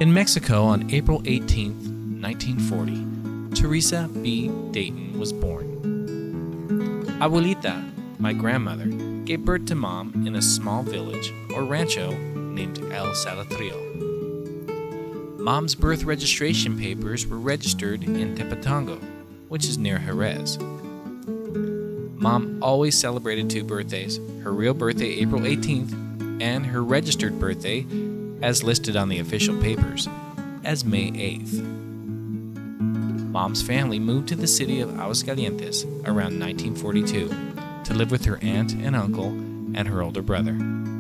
In Mexico on April 18, 1940, Teresa B. Dayton was born. Abuelita, my grandmother, gave birth to Mom in a small village or rancho named El Salatrio. Mom's birth registration papers were registered in Tepetongo, which is near Jerez. Mom always celebrated two birthdays, her real birthday April 18th and her registered birthday, as listed on the official papers, as May 8th. Mom's family moved to the city of Aguascalientes around 1942 to live with her aunt and uncle and her older brother.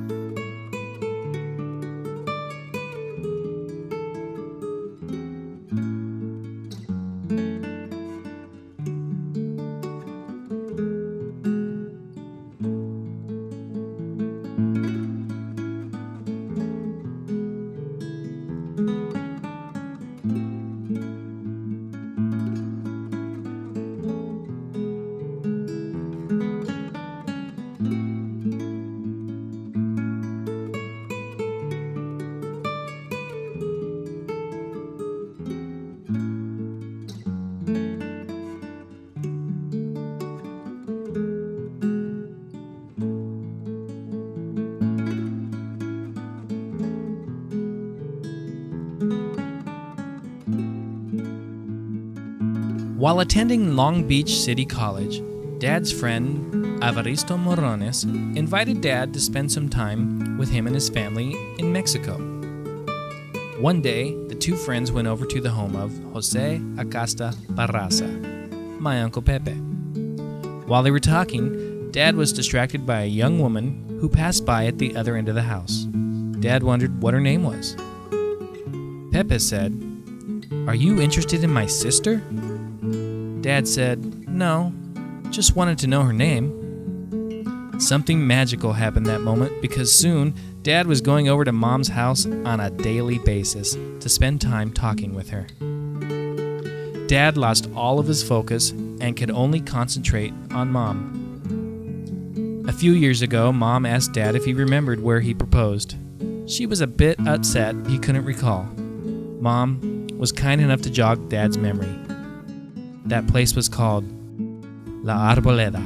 While attending Long Beach City College, Dad's friend Evaristo Morones invited Dad to spend some time with him and his family in Mexico. One day, the two friends went over to the home of Jose Acasta Barraza, my Uncle Pepe. While they were talking, Dad was distracted by a young woman who passed by at the other end of the house. Dad wondered what her name was. Pepe said, "Are you interested in my sister?" Dad said, "No, just wanted to know her name." Something magical happened that moment because soon Dad was going over to Mom's house on a daily basis to spend time talking with her. Dad lost all of his focus and could only concentrate on Mom. A few years ago, Mom asked Dad if he remembered where he proposed. She was a bit upset he couldn't recall. Mom was kind enough to jog Dad's memory. That place was called La Arboleda.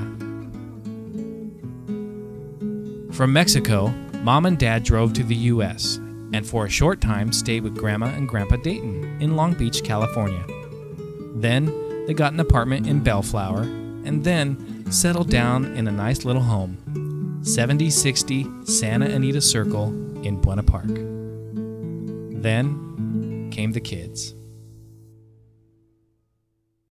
From Mexico, Mom and Dad drove to the U.S. and for a short time stayed with Grandma and Grandpa Dayton in Long Beach, California. Then they got an apartment in Bellflower and then settled down in a nice little home, 7060 Santa Anita Circle in Buena Park. Then came the kids.